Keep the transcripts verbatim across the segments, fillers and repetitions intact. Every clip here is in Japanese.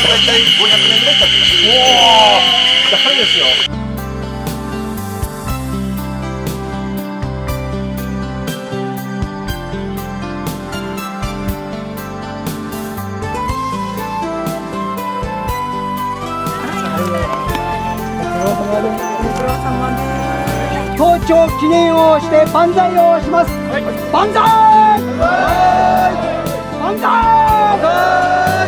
大体ごひゃくねんぐらい経ってます。おお、高いですよ。 登頂記念をして万歳をします。はい、万歳。万歳。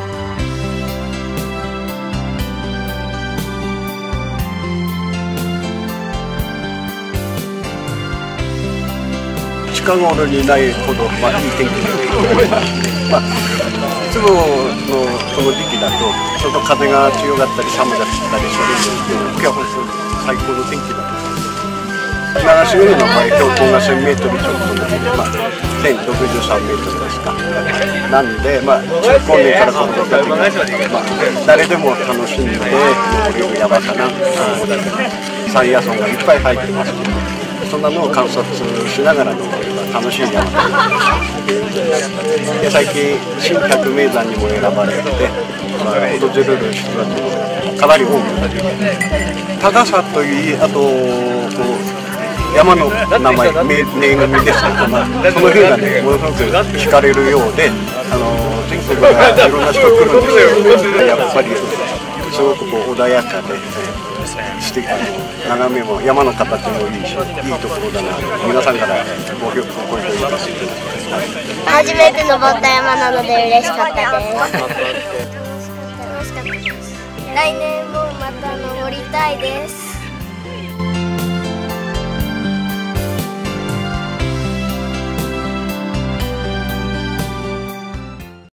近頃にないほど、まあ、いい天気だまあ、いつものこの時期だとちょっと風が強かったり寒かったりするんですけど、今日は本当に最高の天気だと思います。長島の場合、標高がせんメートルちょっとの日で、まあ、せんろくじゅうさんメートルですか。なんで、まあ、中高年から子供たちが、まあ、誰でも楽しんで登れる山かな。山野草がいっぱい生えてますけど、そんなのを観察しながら登れば楽しい山で、最近新百名山にも選ばれて、まあ、訪れる人たちもかなり多くなって、高さといい、あとこう山の名前、名組ですけど、まあ、その辺がね、ものすごく惹かれるようで、あの全国からいろんな人来るんですけど、やっぱりすごくこう穏やかで、素敵な眺めも山の形もいいし、いいところだな。皆さんからご評価をいただき初めて登った山なので嬉しかったです。楽しかったです。来年もまた登りたいです。